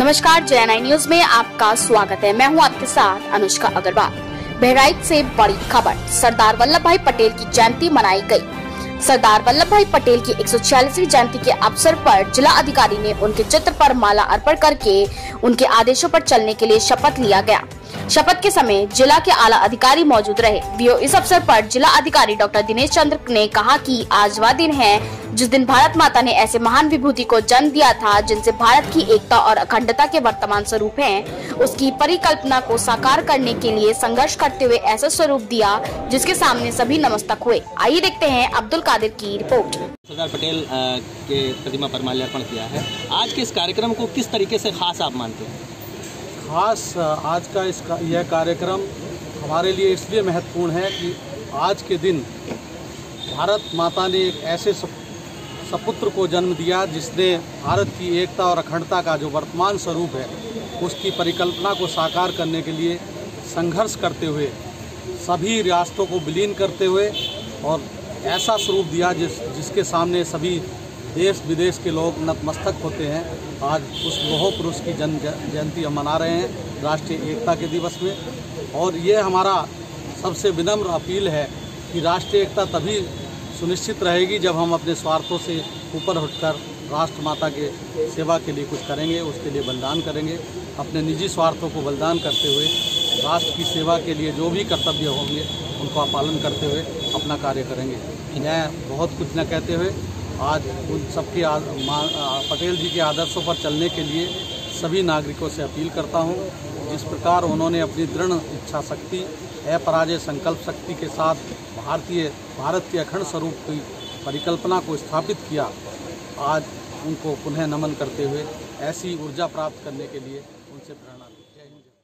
नमस्कार, JNI news में आपका स्वागत है। मैं हूं आपके साथ अनुष्का अग्रवाल। बहराइच से बड़ी खबर, सरदार वल्लभ भाई पटेल की जयंती मनाई गई। सरदार वल्लभ भाई पटेल की 146वीं जयंती के अवसर पर जिला अधिकारी ने उनके चित्र पर माला अर्पण करके उनके आदेशों पर चलने के लिए शपथ लिया गया। शपथ के समय जिला के आला अधिकारी मौजूद रहे। इस अवसर पर जिला अधिकारी डॉक्टर दिनेश चंद्र ने कहा कि आज वह दिन है जिस दिन भारत माता ने ऐसे महान विभूति को जन्म दिया था जिनसे भारत की एकता और अखंडता के वर्तमान स्वरूप हैं। उसकी परिकल्पना को साकार करने के लिए संघर्ष करते हुए ऐसा स्वरूप दिया जिसके सामने सभी नतमस्तक हुए। आइए देखते हैं अब्दुल कादिर की रिपोर्ट। सरदार पटेल के प्रतिमा पर माल्यार्पण किया है। आज के इस कार्यक्रम को किस तरीके से खास आप मानते हैं? खास आज का यह कार्यक्रम हमारे लिए इसलिए महत्वपूर्ण है कि आज के दिन भारत माता ने एक ऐसे सपुत्र को जन्म दिया जिसने भारत की एकता और अखंडता का जो वर्तमान स्वरूप है उसकी परिकल्पना को साकार करने के लिए संघर्ष करते हुए सभी रियासतों को विलीन करते हुए और ऐसा स्वरूप दिया जिसके सामने सभी देश विदेश के लोग नतमस्तक होते हैं। आज उस लौह पुरुष की जयंती हम मना रहे हैं राष्ट्रीय एकता के दिवस में। और ये हमारा सबसे विनम्र अपील है कि राष्ट्रीय एकता तभी सुनिश्चित रहेगी जब हम अपने स्वार्थों से ऊपर उठकर राष्ट्र माता के सेवा के लिए कुछ करेंगे, उसके लिए बलिदान करेंगे। अपने निजी स्वार्थों को बलिदान करते हुए राष्ट्र की सेवा के लिए जो भी कर्तव्य होंगे उनका पालन करते हुए अपना कार्य करेंगे। मैं बहुत कुछ न कहते हुए आज उन सबके पटेल जी के आदर्शों पर चलने के लिए सभी नागरिकों से अपील करता हूं। जिस प्रकार उन्होंने अपनी दृढ़ इच्छा शक्ति, अपराजेय संकल्प शक्ति के साथ भारत के अखंड स्वरूप की परिकल्पना को स्थापित किया, आज उनको पुनः नमन करते हुए ऐसी ऊर्जा प्राप्त करने के लिए उनसे प्रेरणा ली। जय हिंद।